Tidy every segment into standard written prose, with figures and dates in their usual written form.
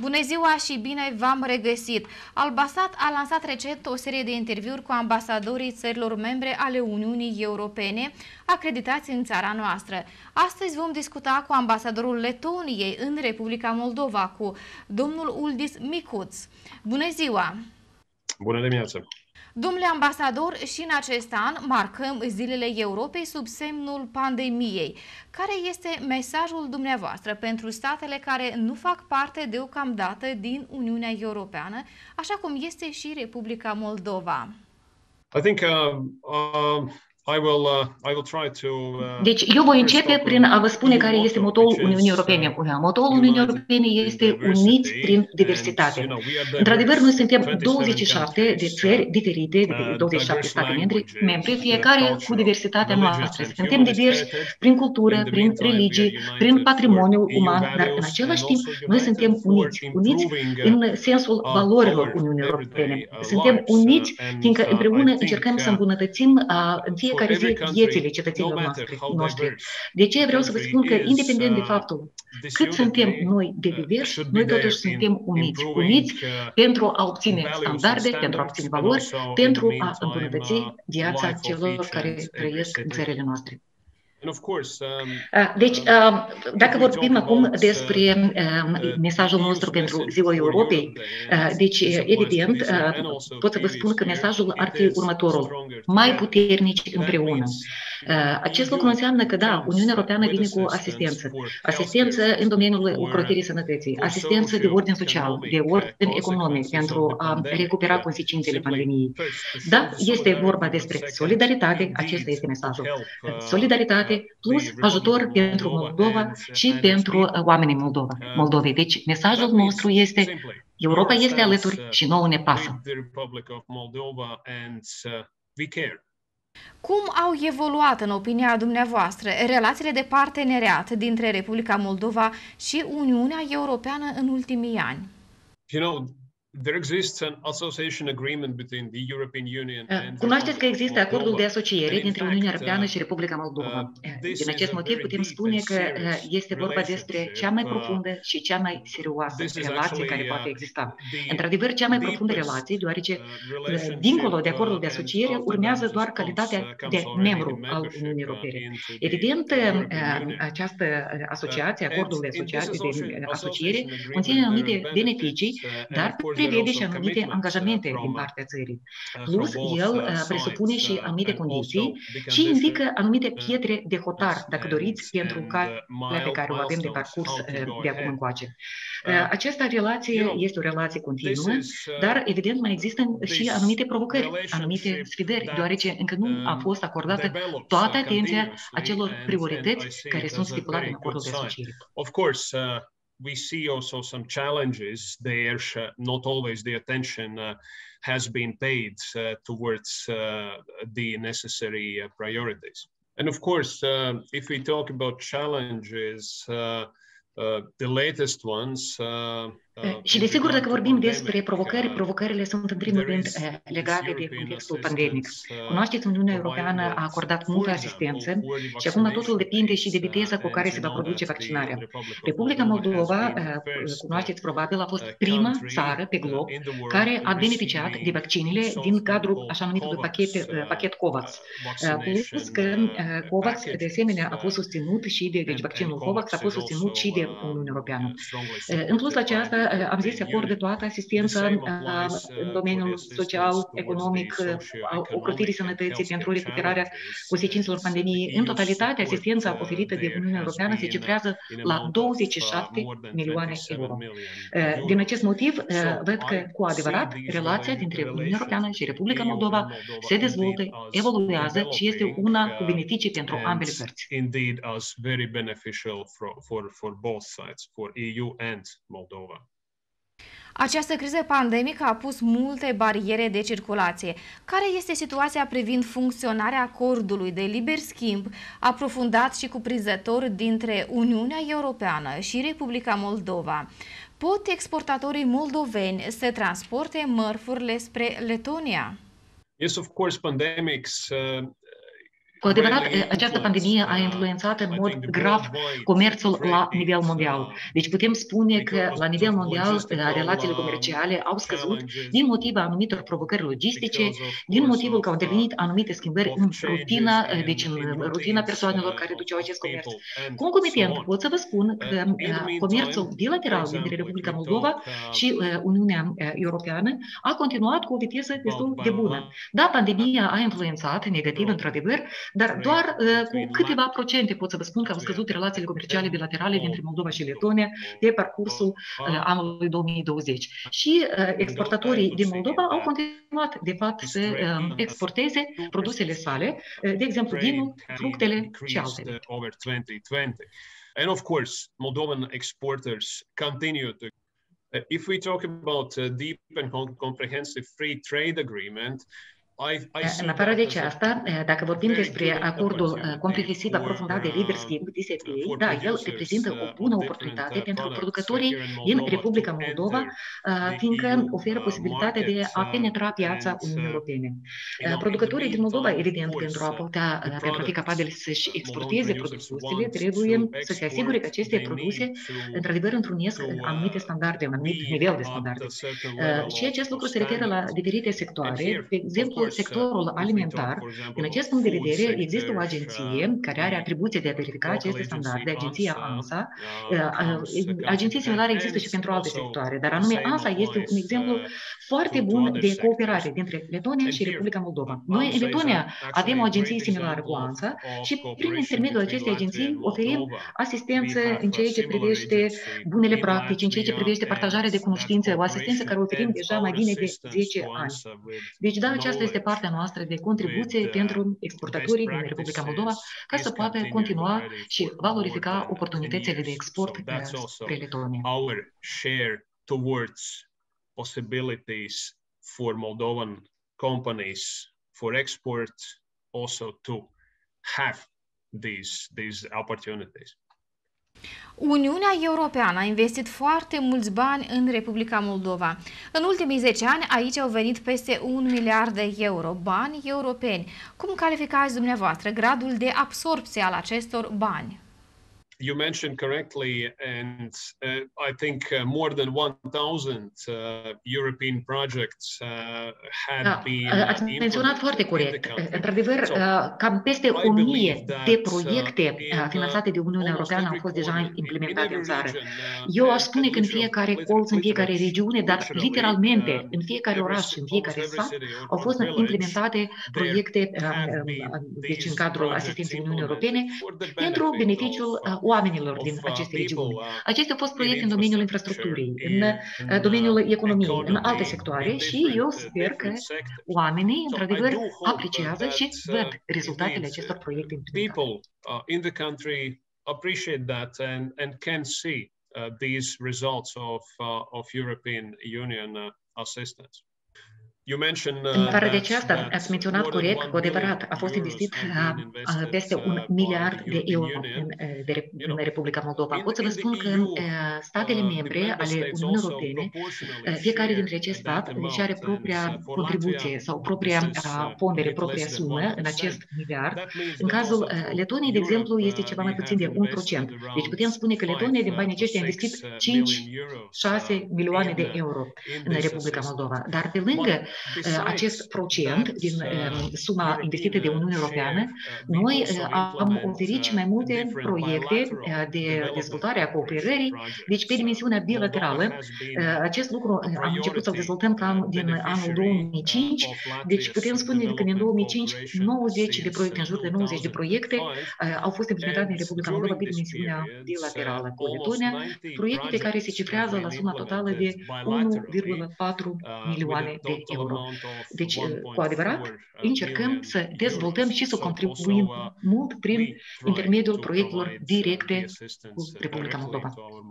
Bună ziua și bine v-am regăsit! Albasat a lansat recent o serie de interviuri cu ambasadorii țărilor membre ale Uniunii Europene acreditați în țara noastră. Astăzi vom discuta cu ambasadorul Letoniei în Republica Moldova, cu domnul Uldis Micuț. Bună ziua! Bună dimineața! Domnule ambasador, și în acest an marcăm zilele Europei sub semnul pandemiei. Care este mesajul dumneavoastră pentru statele care nu fac parte deocamdată din Uniunea Europeană, așa cum este și Republica Moldova? Deci, eu voi începe prin a vă spune care este motoul Uniunii Europene. Motoul Uniunii Europene este uniți prin diversitate. Într-adevăr, noi suntem 27 de țări diferite, de 27 state membre, fiecare cu diversitatea noastră. Suntem diversi prin cultură, prin religie, prin patrimoniul uman, dar în același timp noi suntem uniți. Uniți în sensul valorilor Uniunii Europene. Suntem uniți fiindcă împreună încercăm să îmbunătățim fiecare zi viețile cetățenilor noștri. De aceea vreau să vă spun că, independent de faptul cât suntem noi de diversi, noi totuși suntem uniți. Uniți pentru a obține standarde, pentru a obține valori, pentru a îmbunătăți viața celor care trăiesc în țările noastre. Deci, dacă vorbim acum despre mesajul nostru pentru Ziua Europei, deci, evident, pot să vă spun că mesajul ar fi următorul: mai puternici împreună. Acest lucru înseamnă că, da, Uniunea Europeană vine cu asistență. Asistență în domeniul ocrotirii sănătății, asistență de ordin social, de ordin economic, pentru a recupera consecințele pandemiei. Da, este vorba despre solidaritate, acesta este mesajul. Solidaritate plus ajutor pentru Moldova și pentru oamenii Moldovei. Deci, mesajul nostru este: Europa este alături și nouă ne pasă. Cum au evoluat, în opinia dumneavoastră, relațiile de parteneriat dintre Republica Moldova și Uniunea Europeană în ultimii ani? Cunoașteți că există acordul de asociere dintre Uniunea Europeană și Republica Moldova. Din acest motiv putem spune că este vorba despre cea mai profundă și cea mai serioasă relație care poate exista. Într-adevăr, cea mai profundă relație, deoarece dincolo de acordul de asociere urmează doar calitatea de membru al Uniunii Europene. Evident, această asociație, acordul de asociere, conține anumite beneficii, dar prevede și anumite angajamente din partea țării. Plus, el presupune și anumite condiții și indică anumite pietre de hotar, dacă doriți, pentru calea pe care o avem de parcurs de acum încoace. Această relație este o relație continuă, dar evident mai există și anumite provocări, anumite sfidări, deoarece încă nu a fost acordată toată atenția acelor priorități care sunt stipulate în acordul de asociere. We see also some challenges there. Not always the attention has been paid towards the necessary priorities. And of course, if we talk about challenges, the latest ones. Și desigur, dacă vorbim despre provocări, provocările sunt în primul rând legate de contextul pandemic. Cunoașteți, Uniunea Europeană a acordat multă asistență și acum totul depinde și de viteza cu care se va produce vaccinarea. Republica Moldova, cunoașteți probabil, a fost prima țară pe glob care a beneficiat de vaccinile din cadrul așa numitului pachet COVAX. Plus că COVAX, de asemenea, a fost susținut și deci vaccinul COVAX a fost susținut și de Uniunea Europeană. În plus la aceasta, am zis, se acordă toată asistența în domeniul social, economic, ocrotirii sănătății pentru recuperarea consecințelor pandemiei. În totalitate, asistența oferită de Uniunea Europeană se cifrează la 27 milioane euro. Din acest motiv, văd că, cu adevărat, relația dintre Uniunea Europeană și Republica Moldova se dezvoltă, evoluează și este una cu beneficii pentru ambele părți. Indeed, as very beneficial for both sides, for EU and Moldova. Această criză pandemică a pus multe bariere de circulație. Care este situația privind funcționarea acordului de liber schimb aprofundat și cuprinzător dintre Uniunea Europeană și Republica Moldova? Pot exportatorii moldoveni să transporte mărfurile spre Letonia? Yes, of course, pandemics Cu adevărat, această pandemie a influențat în mod grav comerțul la nivel mondial. Deci putem spune că la nivel mondial relațiile comerciale au scăzut din motiva anumitor provocări logistice, din motivul că au devenit anumite schimbări în rutina, deci în rutina persoanelor care duceau acest comerț. Concomitent, pot să vă spun că comerțul bilateral dintre Republica Moldova și Uniunea Europeană a continuat cu o viteză destul de bună. Da, pandemia a influențat negativ, într-adevăr, dar doar cu câteva procente pot să vă spun că au scăzut relațiile comerciale bilaterale dintre Moldova și Letonia pe parcursul anului 2020. Și exportatorii din Moldova au continuat, de fapt, să exporteze produsele sale, de exemplu, vinul, fructele și altele. And of course, Moldovan exporters continue to. If we talk about a deep and comprehensive free trade agreement, În afară de aceasta, dacă vorbim despre acordul comprehensiv aprofundat de liber schimb, DCFTA, da, el reprezintă o bună oportunitate pentru producătorii din Republica Moldova, fiindcă oferă posibilitatea de a penetra piața Uniunii Europene. Producătorii din Moldova, evident, pentru a fi capabili să-și exporteze produsele, trebuie să se asigure că aceste produse, într-adevăr, întrunesc anumite standarde, un anumit nivel de standarde. Și acest lucru se referă la diferite sectoare, de exemplu, sectorul alimentar. Din acest punct de vedere, există o agenție care are atribuția de a verifica aceste standarde, agenția ANSA. Agenții similare există și pentru alte sectoare, dar anume ANSA este un exemplu foarte bun de cooperare dintre Letonia și Republica Moldova. Noi în Letonia avem o agenție similară cu ANSA și prin intermediul acestei agenții oferim asistență în ceea ce privește bunele practici, în ceea ce privește partajarea de cunoștințe, o asistență care o oferim deja mai bine de 10 ani. Deci, da, aceasta este partea noastră de contribuție pentru exportatorii din Republica Moldova ca să poată continua și valorifica oportunitățile de export spre Letonia. Our share towards possibilities for Moldovan companies for export also to have these opportunities. Uniunea Europeană a investit foarte mulți bani în Republica Moldova. În ultimii 10 ani aici au venit peste 1 miliard de euro, bani europeni. Cum calificați dumneavoastră gradul de absorpție al acestor bani? You mentioned correctly, and I think more than 1,000 European projects had been. Ați menționat foarte corect. Într-adevăr, cam peste 1000 de proiecte finanțate de Uniunea Europeană au fost deja implementate în țară. Eu aș spune că în fiecare colț, în fiecare regiune, dar literalmente în fiecare oraș, în fiecare sat, au fost implementate proiecte, deci în cadrul asistenței Uniunii Europene, pentru beneficiul oamenilor din aceste regiuni. Acestea au fost proiecte în domeniul infrastructurii, în domeniul economiei, în alte sectoare și eu sper că oamenii, într-adevăr, apreciază și văd rezultatele acestor proiecte implementate. In the country appreciate that and can see these results of European Union assistance. În afară de aceasta, ați menționat corect, cu adevărat, a fost investit peste 1 miliard de euro în Republica Moldova. Pot să vă spun că statele membre ale Uniunii Europene, fiecare dintre acest stat își are propria contribuție sau propria pondere, propria sumă în acest miliard. În cazul Letoniei, de exemplu, este ceva mai puțin de 1%. Deci putem spune că Letonia, din banii aceștia, a investit 5-6 milioane de euro în Republica Moldova. Dar pe lângă acest procent din suma investită de Uniunea Europeană, noi am oferit și mai multe proiecte de dezvoltare a cooperării, deci pe dimensiunea bilaterală. Acest lucru am început să-l dezvoltăm cam din anul 2005, deci putem spune că din 2005 90 de proiecte, în jur de 90 de proiecte au fost implementate în Republica Moldova pe dimensiunea bilaterală cu Letonia, proiecte care se cifrează la suma totală de 1,4 milioane de euro. Deci, cu adevărat, încercăm să dezvoltăm și să contribuim mult prin intermediul proiectelor directe cu Republica Moldova.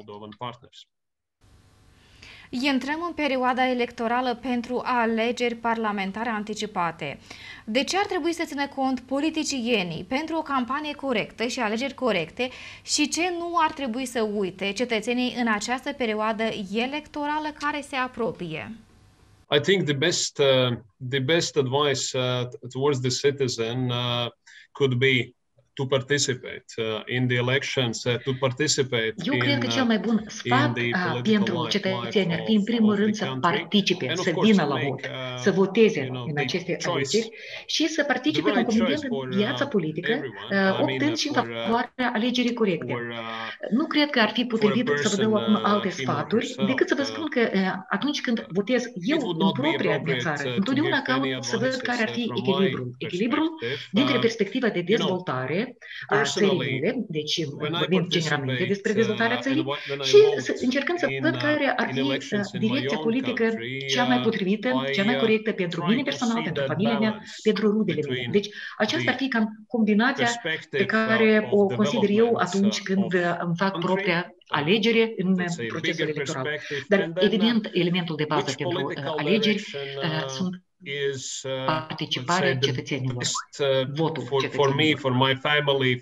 Intrăm în perioada electorală pentru alegeri parlamentare anticipate. De ce ar trebui să țină cont politicienii pentru o campanie corectă și alegeri corecte și ce nu ar trebui să uite cetățenii în această perioadă electorală care se apropie? I think the best advice towards the citizen could be to participate in the elections, to participate Eu cred că cel mai bun sfat pentru cetățeni ar fi, în primul rând, să participe, să vină la vot, să voteze în aceste alegeri și să participe concomitent în viața politică, optând și în favoarea alegerii corecte. Nu cred că ar fi potrivit să vă dau acum alte sfaturi, decât să vă spun că atunci când votez eu în propria mea țară, întotdeauna caut să văd care ar fi echilibrul dintre perspectiva de dezvoltare a țării mele, deci vorbim generalmente despre dezvoltarea țării, și încercând să văd care ar fi direcția politică cea mai potrivită, cea mai corectă pentru mine personal, pentru familia mea, pentru rudele mele. Deci aceasta ar fi cam combinația pe care o consider eu atunci când îmi fac propria alegere în procesul electoral. Dar, evident, elementul de bază pentru alegeri sunt participarea cetățenilor, votul cetățenilor. For me, for my family,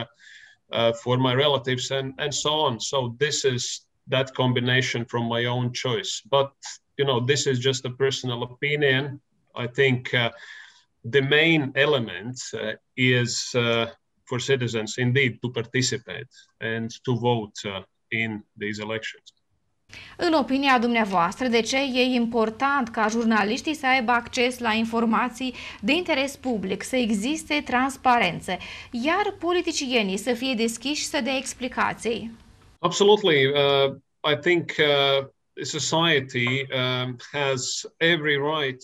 for my relatives, and so on. So this is that combination from my own choice. But this is just a personal opinion. I think the main element is for citizens indeed to participate and to vote in these elections. În opinia dumneavoastră, de ce e important ca jurnaliștii să aibă acces la informații de interes public, să existe transparență, iar politicienii să fie deschiși să dea explicații? Absolutely. I think society has every right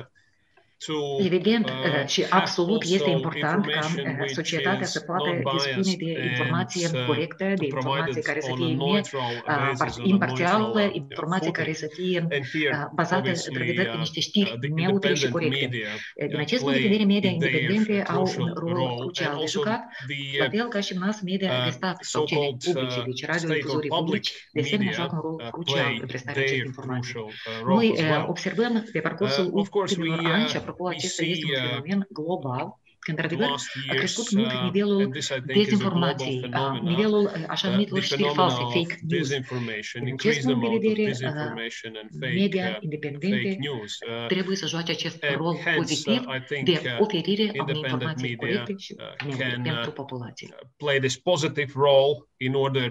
Evident și absolut este important ca societatea să poată dispune de informație corectă, de informație care să fie imparțială, informație care să fie bazată într-adevăr pe niște știri neutre și corecte. Din acest punct de vedere, media independente au un rol crucial de jucat, la fel ca și mass media de stat sau cele publice, deci radiodifuzorii publici, de asemenea joacă un rol crucial în prestarea acestei informații. Noi observăm pe parcursul ultimilor ani și apropo, acesta este un fenomen global, când, într-adevăr, a crescut mult nivelul dezinformației, nivelul așa numitilor știri false, fake news. Din acest punct de vedere, media independente trebuie să joace acest rol pozitiv de oferire a unei informații corecte și pentru populație. Play this positive role in order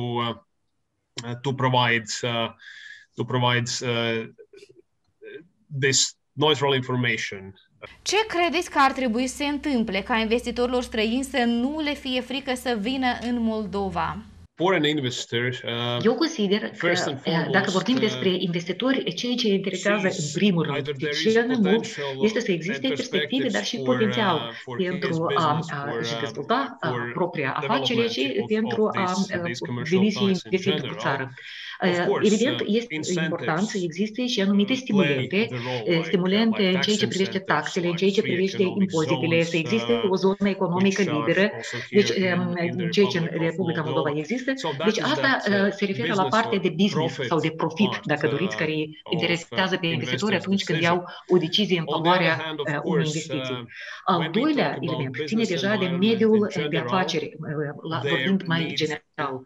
to provide this neutral information. Ce credeți că ar trebui să se întâmple ca investitorilor străini să nu le fie frică să vină în Moldova? Eu consider că, dacă vorbim despre investitori, ceea ce interesează în primul rând, de cel mai mult, este să existe perspective, dar și potențial pentru a-și dezvolta propria afacere și pentru a veni și investi într-o țară. Evident, este important să existe și anumite stimulente în ceea ce privește taxele, în ceea ce privește impozitele, să existe o zonă economică liberă, deci ceea ce în Republica Moldova există. Deci asta se referă la partea de business sau de profit, dacă doriți, care interesează pe investitori atunci când iau o decizie în favoarea unei investiții. Al doilea element ține deja de mediul de afaceri, vorbind mai general.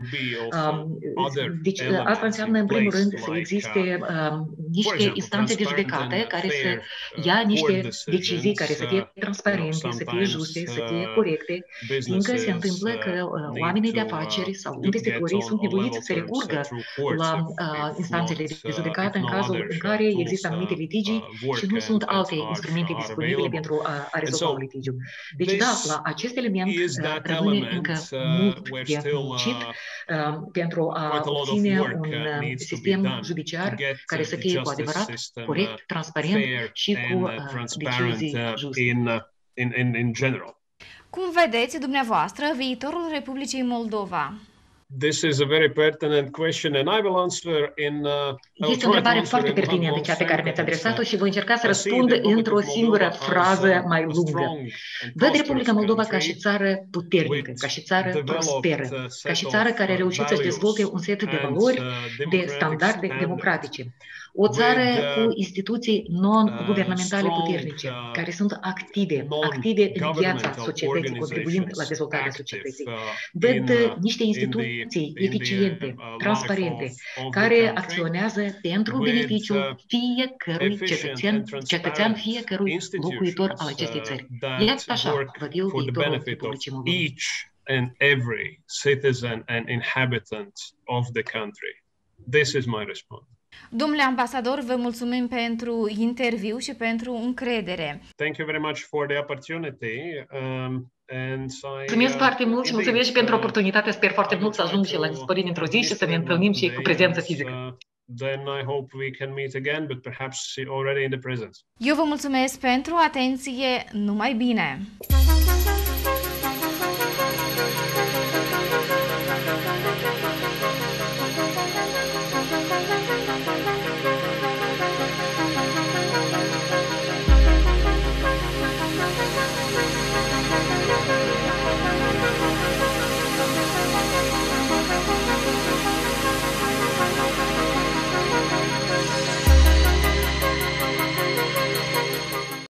Deci asta înseamnă, în primul rând, să existe niște instanțe de judecată care să ia niște decizii care să fie transparente, să fie juste, să fie corecte, fiindcă se întâmplă că oamenii de afaceri sau investitorii sunt nevoiți să recurgă la instanțele de judecată în cazul în care există anumite litigii și nu sunt alte instrumente disponibile pentru a rezolva un litigiu. Deci da, la acest element rămâne încă mult de muncit pentru a obține un sistem judiciar care să fie cu adevărat corect, transparent și cu decizii juste. Cum vedeți dumneavoastră viitorul Republicii Moldova? This is a very pertinent question and I will answer in Este o întrebare foarte pertinentă cea pe care mi-ați adresat-o și voi încerca să răspund într-o singură frază mai lungă. Văd Republica Moldova ca și țară puternică, ca și țară prosperă, ca și țară care a reușit să-și dezvolte un set de valori, de standarde democratice. O țară cu instituții non-guvernamentale puternice, care sunt active în viața societății, contribuind la dezvoltarea societății. Văd niște instituții eficiente, transparente, care acționează pentru beneficiul fiecărui cetățean, fiecărui locuitor al acestei țări. Iată așa văd eu viitorul Republicii Moldova. And every citizen and inhabitant of the country. This is my response. Domnule ambasador, vă mulțumim pentru interviu și pentru încredere. Thank you very much for the opportunity. Mulțumesc foarte mult și mulțumesc și pentru oportunitate. Sper foarte mult să ajung și la Nisporin într-o zi și să ne întâlnim și cu prezență fizică. Then I hope we can meet again, but perhaps already in the presence. Eu vă mulțumesc pentru atenție. Numai bine!